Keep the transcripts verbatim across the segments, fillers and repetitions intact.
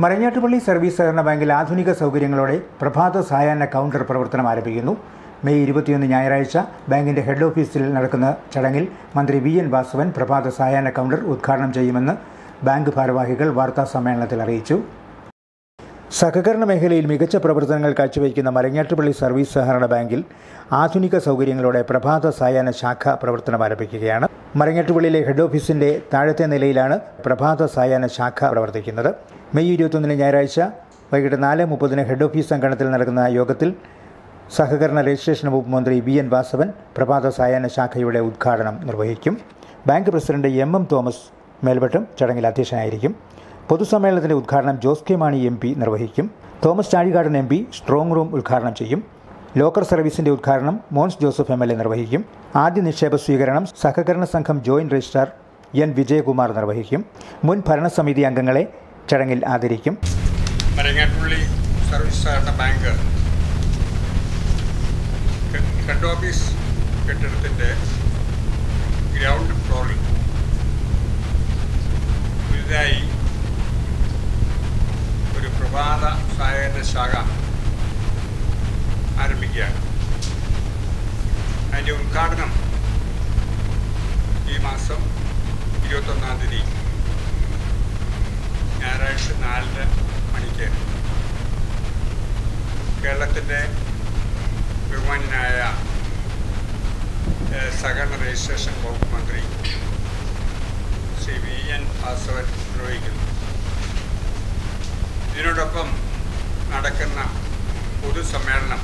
Marangattupally service സഹകരണ ബാങ്കിൽ ആധുനിക സൗകര്യങ്ങളോടെ പ്രഭാത സായാഹ്ന കൗണ്ടർ പ്രവർത്തനം ആരംഭിക്കുന്നു. മെയ് ഇരുപത്തിയൊന്ന് ഞായറാഴ്ച ബാങ്കിന്റെ ഹെഡ് ഓഫീസിൽ നടക്കുന്ന ചടങ്ങിൽ മന്ത്രി വി എൻ വാസവൻ പ്രഭാത സായാഹ്ന കൗണ്ടർ ഉദ്ഘാടനം ചെയ്യുമെന്ന് ബാങ്ക് ഭാരവാഹികൾ വാർത്താ സമ്മേളനത്തിൽ അറിയിച്ചു. സഹകരണ മേഖലയിൽ മികച്ച പ്രവർത്തനങ്ങൾ കാഴ്ചവയ്ക്കുന്ന മരങ്ങാട്ടുപള്ളി സർവീസ് സഹകരണ ബാങ്കിൽ ആധുനിക സൗകര്യങ്ങളോടെ പ്രഭാത സായാഹ്ന ശാഖ പ്രവർത്തനം ആരംഭിക്കുകയാണ്. മരങ്ങാട്ടുപള്ളിയിലെ ഹെഡ് ഓഫീസിന്റെ താഴത്തെ നിലയിലാണ് പ്രഭാത സായാഹ്ന ശാഖ പ്രവർത്തിക്കുന്നത്. മെയ് ഇരുപത്തൊന്നിന് ഞായറാഴ്ച വൈകിട്ട് നാല് മുപ്പതിന് ഹെഡ് ഓഫീസ് അങ്കണത്തിൽ നടക്കുന്ന യോഗത്തിൽ സഹകരണ രജിസ്ട്രേഷൻ വകുപ്പ് മന്ത്രി വി എൻ വാസവൻ പ്രഭാത സായാഹ്ന ശാഖയുടെ ഉദ്ഘാടനം നിർവഹിക്കും. Bank president M M Thomas Melvattam ചടങ്ങിൽ അധ്യക്ഷനായിരിക്കും. പൊതുസമ്മേളനത്തിന്റെ ഉദ്ഘാടനം Jose K Mani M P നിർവഹിക്കും. Thomas Chazhikadan M P strong room ഉദ്ഘാടനം ചെയ്യും. ലോക്കർ സർവീസിന്റെ ഉദ്ഘാടനം Mons Joseph M L A നിർവഹിക്കും. ആദ്യ നിക്ഷേപ സ്വീകരണം സഹകരണ സംഘം ജോയിന്റ് രജിസ്ട്രാർ എൻ വിജയകുമാർ നിർവഹിക്കും. മുൻ ഭരണസമിതി അംഗങ്ങളെ ചടങ്ങിൽ ആദരിക്കും. മരങ്ങാട്ടുപള്ളി സർവീസ് സഹകരണ ബാങ്ക് ഹെഡ് ഓഫീസ് കെട്ടിടത്തിൻ്റെ ഗ്രൗണ്ട് ഫ്ലോറിൽ പുതുതായി ഒരു പ്രഭാത സായാഹ്ന ശാഖ ആരംഭിക്കുകയാണ്. അതിൻ്റെ ഉദ്ഘാടനം ഈ മാസം ഇരുപത്തൊന്നാം തീയതി ഞായറാഴ്ച നാലര മണിക്ക് കേരളത്തിൻ്റെ ബഹുമാന്യനായ സഹകരണ രജിസ്ട്രേഷൻ വകുപ്പ് മന്ത്രി ശ്രീ വി എൻ വാസവൻ നിർവഹിക്കുന്നു. ഇതിനോടൊപ്പം നടക്കുന്ന പൊതുസമ്മേളനം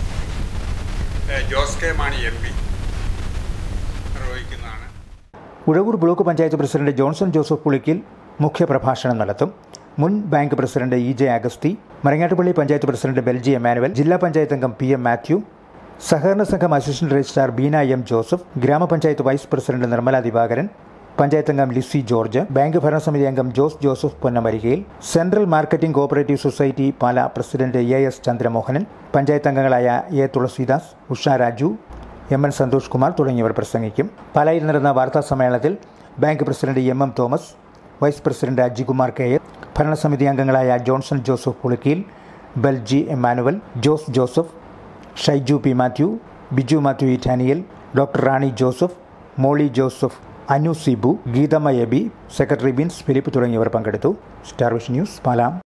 Jose K Mani M P നിർവഹിക്കുന്നതാണ്. ഉഴവൂർ ബ്ലോക്ക് പഞ്ചായത്ത് പ്രസിഡന്റ് ജോൺസൺ ജോസഫ് പുളിക്കിൽ മുഖ്യപ്രഭാഷണം നടത്തും. മുൻ bank president E J Augusty, Marangattupally panchayat president Belji Emmanuel, ജില്ലാ പഞ്ചായത്ത് അംഗം പി എം മാത്യു, സഹകരണ സംഘം assistant registrar Beena M Joseph, ഗ്രാമപഞ്ചായത്ത് വൈസ് പ്രസിഡന്റ് നിർമ്മല ദിവാകരൻ, പഞ്ചായത്ത് അംഗം ലിസി ജോർജ്, ബാങ്ക് ഭരണസമിതി അംഗം Jose Joseph Ponnamarikayil, central marketing cooperative society Pala president A S Chandramohanan, panchayat അംഗങ്ങളായ A Tulsidas, Usha Raju, M N Santhosh Kumar തുടങ്ങിയവർ പ്രസംഗിക്കും. പാലായിൽ നടന്ന വാർത്താ സമ്മേളനത്തിൽ bank president M M Thomas, vice president Ajikumar K A, ഭരണസമിതി അംഗങ്ങളായ Johnson Joseph Pulickal, Belji Emmanuel, Jose Joseph, Shaiju P Mathew, Biju Mathew Ittaniyal, doctor Rani Joseph, Molly Joseph, Anu Sibu, Geethamma Abi, secretary Bins Philip തുടങ്ങിയവർ പങ്കെടുത്തു. Starvision news Pala.